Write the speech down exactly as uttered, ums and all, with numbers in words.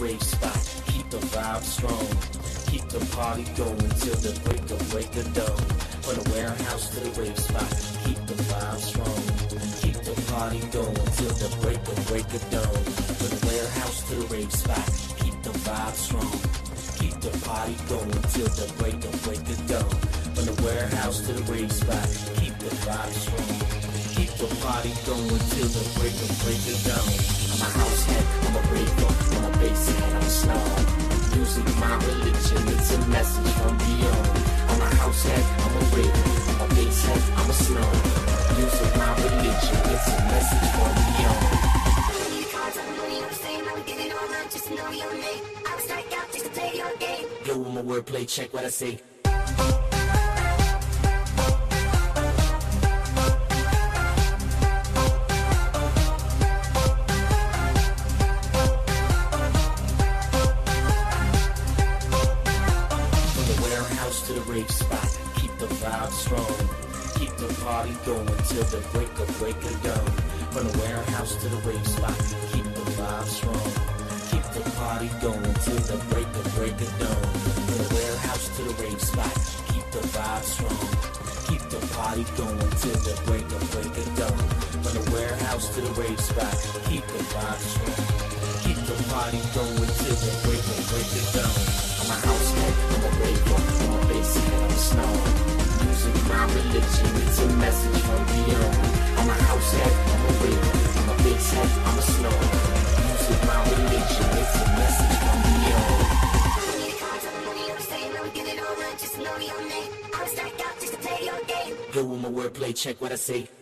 rave spot. Keep the vibe strong. Keep the party going till the break of break of dawn. From the warehouse to the rave spot. Keep the vibe strong. Keep the party going till the break of break of dawn. From the warehouse to the rave spot. Keep the vibe strong. Keep the party going till the break of break of dawn. From the warehouse to the rave spot. Keep the vibe strong. Keep the party going till the break of break of dawn. I'm a house head, I'm a raver, I'm a bass head, I'm a snob. Music, my religion, it's a message from beyond. I'm a house head, I'm a raver, I'm a bass head, I'm a snob. Music, my religion, it's a message from beyond. Just to know your name, I would strike out just to play your game. Yo, with my wordplay, check what I say. From the warehouse to the rave spot, keep the vibe strong. Keep the party going till the break of break of dawn. From the warehouse to the rave spot, keep the vibe strong. Keep the party going till the break of break of dawn. From the warehouse to the rave spot, keep the vibe strong. Keep the party going till the break of break of dawn. From the warehouse to the rave spot, keep the vibe strong. Keep the party going till the break of break of dawn. I'm a house head, I'm a raver, I'm a bass head, I'm a snob. Music, my religion, it's a message from beyond. I'm a house head, I'm a raver, I'm a bass head, I'm a snob. Music, my religion, it's a message from beyond. I don't need a card, I don't know what I'm saying, I would give it all up just to know your name. I would strike out just to play your game. Yo, with my wordplay, check what I say.